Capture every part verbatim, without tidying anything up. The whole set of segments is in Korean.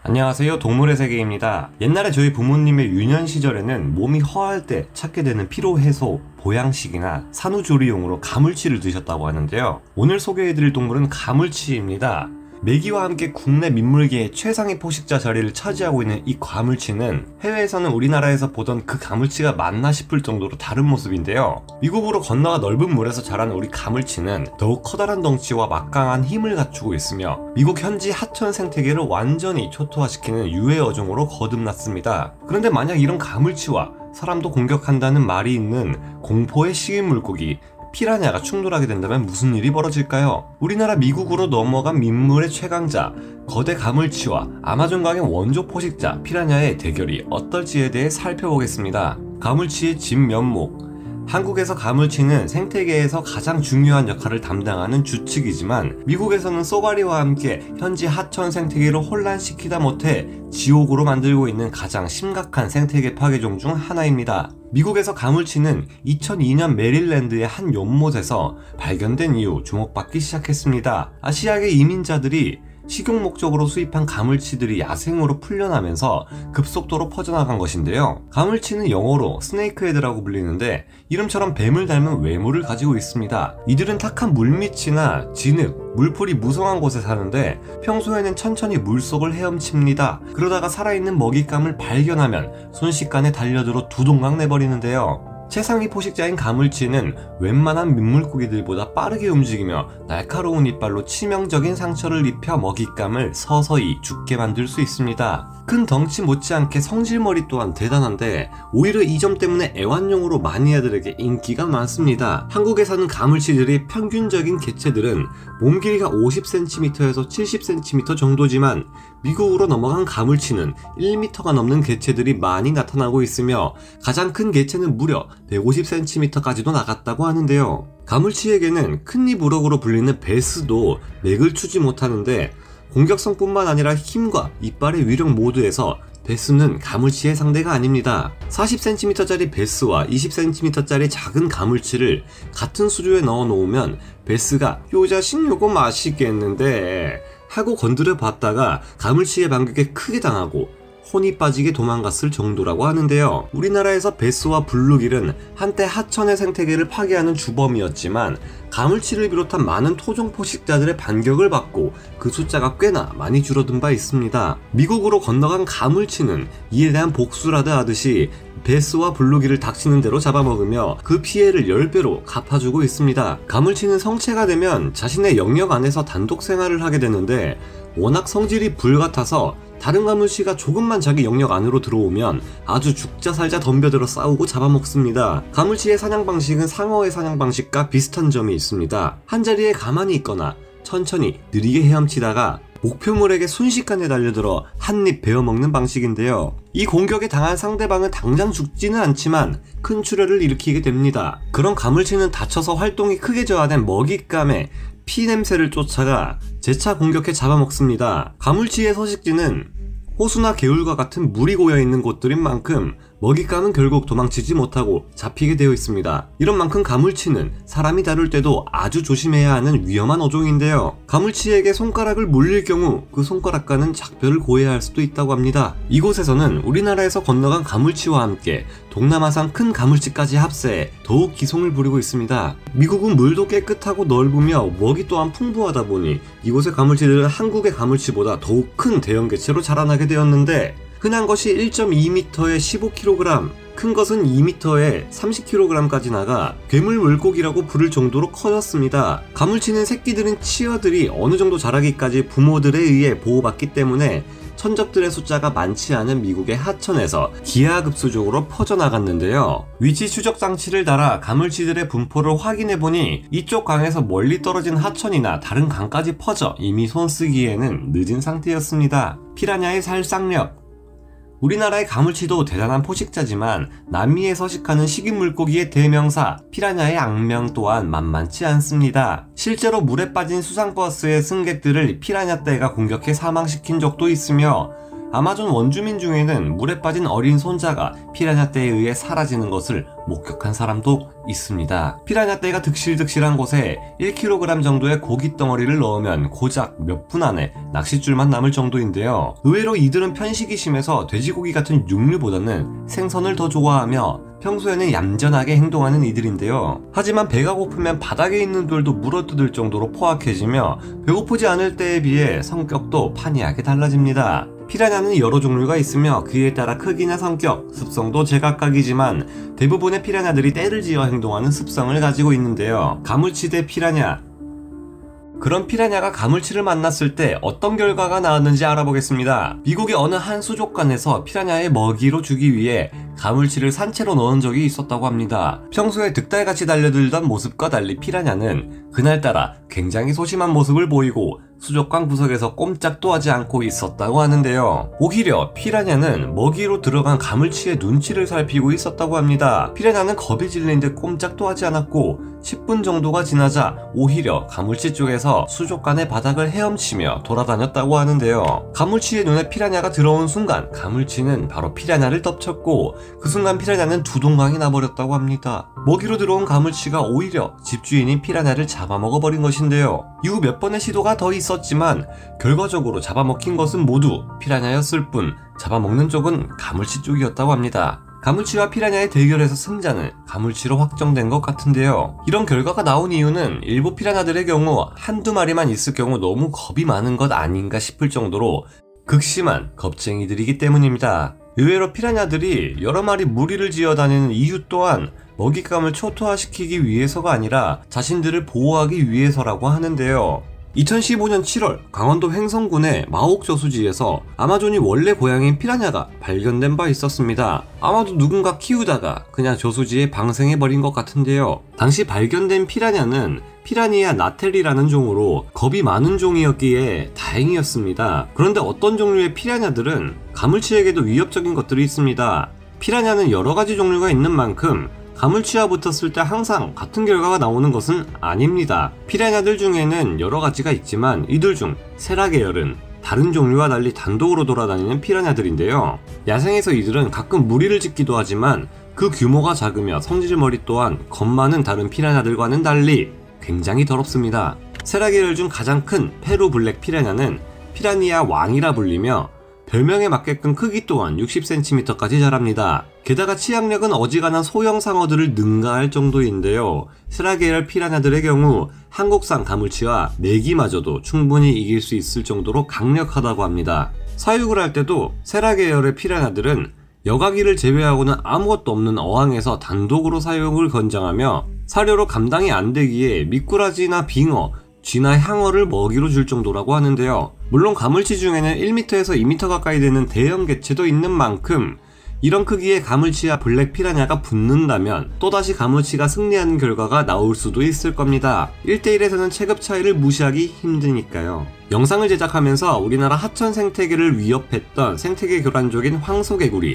안녕하세요, 동물의 세계입니다. 옛날에 저희 부모님의 유년 시절에는 몸이 허할 때 찾게 되는 피로 해소, 보양식이나 산후조리용으로 가물치를 드셨다고 하는데요. 오늘 소개해드릴 동물은 가물치입니다. 메기와 함께 국내 민물계의 최상위 포식자 자리를 차지하고 있는 이 가물치는 해외에서는 우리나라에서 보던 그 가물치가 맞나 싶을 정도로 다른 모습인데요. 미국으로 건너가 넓은 물에서 자라는 우리 가물치는 더욱 커다란 덩치와 막강한 힘을 갖추고 있으며 미국 현지 하천 생태계를 완전히 초토화시키는 유해 어종으로 거듭났습니다. 그런데 만약 이런 가물치와 사람도 공격한다는 말이 있는 공포의 식인물고기 피라냐가 충돌하게 된다면 무슨 일이 벌어질까요? 우리나라 미국으로 넘어간 민물의 최강자 거대 가물치와 아마존강의 원조 포식자 피라냐의 대결이 어떨지에 대해 살펴보겠습니다. 가물치의 진면목. 한국에서 가물치는 생태계에서 가장 중요한 역할을 담당하는 주축이지만 미국에서는 쏘가리와 함께 현지 하천 생태계를 혼란시키다 못해 지옥으로 만들고 있는 가장 심각한 생태계 파괴종 중 하나입니다. 미국에서 가물치는 이천이 년 메릴랜드의 한 연못에서 발견된 이후 주목받기 시작했습니다. 아시아계 이민자들이 식용 목적으로 수입한 가물치들이 야생으로 풀려나면서 급속도로 퍼져나간 것인데요. 가물치는 영어로 스네이크헤드라고 불리는데 이름처럼 뱀을 닮은 외모를 가지고 있습니다. 이들은 탁한 물밑이나 진흙, 물풀이 무성한 곳에 사는데 평소에는 천천히 물속을 헤엄칩니다. 그러다가 살아있는 먹잇감을 발견하면 순식간에 달려들어 두동강 내버리는데요. 최상위 포식자인 가물치는 웬만한 민물고기들보다 빠르게 움직이며 날카로운 이빨로 치명적인 상처를 입혀 먹잇감을 서서히 죽게 만들 수 있습니다. 큰 덩치 못지않게 성질머리 또한 대단한데 오히려 이 점 때문에 애완용으로 마니아들에게 인기가 많습니다. 한국에 사는 가물치들의 평균적인 개체들은 몸 길이가 오십 센티미터에서 칠십 센티미터 정도지만 미국으로 넘어간 가물치는 일 미터가 넘는 개체들이 많이 나타나고 있으며 가장 큰 개체는 무려 백오십 센티미터까지도 나갔다고 하는데요. 가물치에게는 큰입 우럭으로 불리는 베스도 맥을 추지 못하는데 공격성뿐만 아니라 힘과 이빨의 위력 모두에서 베스는 가물치의 상대가 아닙니다. 사십 센티미터짜리 베스와 이십 센티미터짜리 작은 가물치를 같은 수조에 넣어 놓으면 베스가 요 자식 요거 맛있겠는데 하고 건드려 봤다가 가물치의 반격에 크게 당하고 혼이 빠지게 도망갔을 정도라고 하는데요. 우리나라에서 베스와 블루길은 한때 하천의 생태계를 파괴하는 주범이었지만 가물치를 비롯한 많은 토종 포식자들의 반격을 받고 그 숫자가 꽤나 많이 줄어든 바 있습니다. 미국으로 건너간 가물치는 이에 대한 복수라도 하듯이 베스와 블루길을 닥치는 대로 잡아먹으며 그 피해를 십 배로 갚아주고 있습니다. 가물치는 성체가 되면 자신의 영역 안에서 단독 생활을 하게 되는데 워낙 성질이 불같아서 다른 가물치가 조금만 자기 영역 안으로 들어오면 아주 죽자 살자 덤벼들어 싸우고 잡아먹습니다. 가물치의 사냥 방식은 상어의 사냥 방식과 비슷한 점이 있습니다. 한자리에 가만히 있거나 천천히 느리게 헤엄치다가 목표물에게 순식간에 달려들어 한입 베어먹는 방식인데요. 이 공격에 당한 상대방은 당장 죽지는 않지만 큰 출혈을 일으키게 됩니다. 그런 가물치는 다쳐서 활동이 크게 저하된 먹잇감에 피 냄새를 쫓아가 재차 공격해 잡아먹습니다. 가물치의 서식지는 호수나 개울과 같은 물이 고여있는 곳들인 만큼 먹잇감은 결국 도망치지 못하고 잡히게 되어 있습니다. 이런 만큼 가물치는 사람이 다룰 때도 아주 조심해야 하는 위험한 어종인데요. 가물치에게 손가락을 물릴 경우 그 손가락과는 작별을 고해야 할 수도 있다고 합니다. 이곳에서는 우리나라에서 건너간 가물치와 함께 동남아산 큰 가물치까지 합세해 더욱 기송을 부리고 있습니다. 미국은 물도 깨끗하고 넓으며 먹이 또한 풍부하다 보니 이곳의 가물치들은 한국의 가물치보다 더욱 큰 대형 개체로 자라나게 되었는데 흔한 것이 일 점 이 미터에 십오 킬로그램, 큰 것은 이 미터에 삼십 킬로그램까지 나가 괴물 물고기라고 부를 정도로 커졌습니다. 가물치는 새끼들은 치어들이 어느 정도 자라기까지 부모들에 의해 보호받기 때문에 천적들의 숫자가 많지 않은 미국의 하천에서 기하급수적으로 퍼져나갔는데요. 위치 추적 장치를 달아 가물치들의 분포를 확인해보니 이쪽 강에서 멀리 떨어진 하천이나 다른 강까지 퍼져 이미 손쓰기에는 늦은 상태였습니다. 피라냐의 살상력. 우리나라의 가물치도 대단한 포식자지만 남미에 서식하는 식인물고기의 대명사 피라냐의 악명 또한 만만치 않습니다. 실제로 물에 빠진 수상버스의 승객들을 피라냐 떼가 공격해 사망시킨 적도 있으며 아마존 원주민 중에는 물에 빠진 어린 손자가 피라냐 떼에 의해 사라지는 것을 목격한 사람도 있습니다. 피라냐 떼가 득실득실한 곳에 일 킬로그램 정도의 고기 덩어리를 넣으면 고작 몇 분 안에 낚싯줄만 남을 정도인데요. 의외로 이들은 편식이 심해서 돼지고기 같은 육류보다는 생선을 더 좋아하며 평소에는 얌전하게 행동하는 이들인데요. 하지만 배가 고프면 바닥에 있는 돌도 물어뜯을 정도로 포악해지며 배고프지 않을 때에 비해 성격도 판이하게 달라집니다. 피라냐는 여러 종류가 있으며 그에 따라 크기나 성격, 습성도 제각각이지만 대부분의 피라냐들이 떼를 지어 행동하는 습성을 가지고 있는데요. 가물치 대 피라냐. 그런 피라냐가 가물치를 만났을 때 어떤 결과가 나왔는지 알아보겠습니다. 미국의 어느 한 수족관에서 피라냐의 먹이로 주기 위해 가물치를 산채로 넣은 적이 있었다고 합니다. 평소에 득달같이 달려들던 모습과 달리 피라냐는 그날따라 굉장히 소심한 모습을 보이고 수족관 구석에서 꼼짝도 하지 않고 있었다고 하는데요. 오히려 피라냐는 먹이로 들어간 가물치의 눈치를 살피고 있었다고 합니다. 피라냐는 겁이 질린 듯 꼼짝도 하지 않았고 십 분 정도가 지나자 오히려 가물치 쪽에서 수족관의 바닥을 헤엄치며 돌아다녔다고 하는데요. 가물치의 눈에 피라냐가 들어온 순간 가물치는 바로 피라냐를 덮쳤고 그 순간 피라냐는 두 동강이 나버렸다고 합니다. 먹이로 들어온 가물치가 오히려 집주인인 피라냐를 잡아먹어버린 것인데요. 이후 몇 번의 시도가 더 있었지만 결과적으로 잡아먹힌 것은 모두 피라냐였을 뿐 잡아먹는 쪽은 가물치 쪽이었다고 합니다. 가물치와 피라냐의 대결에서 승자는 가물치로 확정된 것 같은데요. 이런 결과가 나온 이유는 일부 피라냐들의 경우 한두 마리만 있을 경우 너무 겁이 많은 것 아닌가 싶을 정도로 극심한 겁쟁이들이기 때문입니다. 의외로 피라냐들이 여러 마리 무리를 지어 다니는 이유 또한 먹잇감을 초토화시키기 위해서가 아니라 자신들을 보호하기 위해서라고 하는데요. 이천십오 년 칠월 강원도 횡성군의 마옥 저수지에서 아마존이 원래 고향인 피라냐가 발견된 바 있었습니다. 아마도 누군가 키우다가 그냥 저수지에 방생해버린 것 같은데요. 당시 발견된 피라냐는 피라니아 나텔리라는 종으로 겁이 많은 종이었기에 다행이었습니다. 그런데 어떤 종류의 피라냐들은 가물치에게도 위협적인 것들이 있습니다. 피라냐는 여러 가지 종류가 있는 만큼 가물치와 붙었을 때 항상 같은 결과가 나오는 것은 아닙니다. 피라냐들 중에는 여러 가지가 있지만 이들 중 세라 계열은 다른 종류와 달리 단독으로 돌아다니는 피라냐들인데요. 야생에서 이들은 가끔 무리를 짓기도 하지만 그 규모가 작으며 성질머리 또한 겁 많은 다른 피라냐들과는 달리 굉장히 더럽습니다. 세라 계열 중 가장 큰 페루 블랙 피라냐는 피라니아 왕이라 불리며 별명에 맞게끔 크기 또한 육십 센티미터까지 자랍니다. 게다가 치악력은 어지간한 소형 상어들을 능가할 정도인데요. 세라 계열 피라냐들의 경우 한국산 가물치와 메기마저도 충분히 이길 수 있을 정도로 강력하다고 합니다. 사육을 할 때도 세라 계열의 피라냐들은 여가기를 제외하고는 아무것도 없는 어항에서 단독으로 사육을 권장하며 사료로 감당이 안 되기에 미꾸라지나 빙어, 쥐나 향어를 먹이로 줄 정도라고 하는데요. 물론 가물치 중에는 일 미터에서 이 미터 가까이 되는 대형 개체도 있는 만큼 이런 크기의 가물치와 블랙 피라냐가 붙는다면 또다시 가물치가 승리하는 결과가 나올 수도 있을 겁니다. 일 대 일에서는 체급 차이를 무시하기 힘드니까요. 영상을 제작하면서 우리나라 하천 생태계를 위협했던 생태계 교란족인 황소개구리,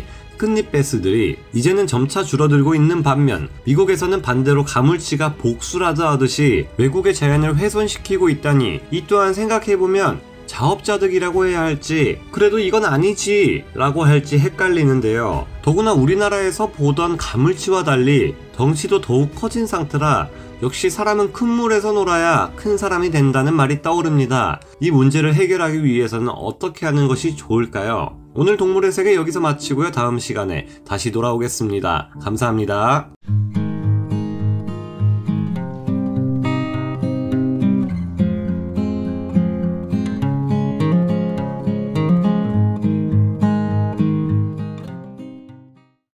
끝잎배스들이 이제는 점차 줄어들고 있는 반면 미국에서는 반대로 가물치가 복수라도 하듯이 외국의 자연을 훼손시키고 있다니 이 또한 생각해보면 자업자득이라고 해야 할지 그래도 이건 아니지 라고 할지 헷갈리는데요. 더구나 우리나라에서 보던 가물치와 달리 덩치도 더욱 커진 상태라 역시 사람은 큰 물에서 놀아야 큰 사람이 된다는 말이 떠오릅니다. 이 문제를 해결하기 위해서는 어떻게 하는 것이 좋을까요? 오늘 동물의 세계 여기서 마치고요. 다음 시간에 다시 돌아오겠습니다. 감사합니다.